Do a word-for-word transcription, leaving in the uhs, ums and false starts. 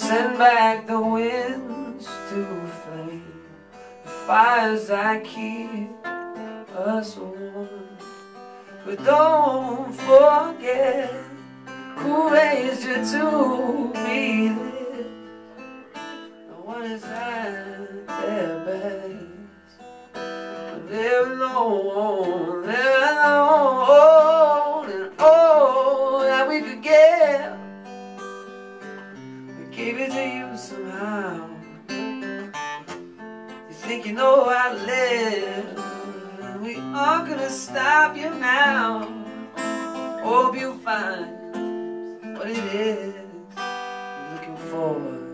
Send back the winds to flame the fires that keep us warm. But don't forget who raised you to be this. No one is at their best. Live alone, live alone, and all that we could get, we gave it to you somehow. You think you know how to live, and we aren't gonna stop you now. Hope you find what it is you're looking for.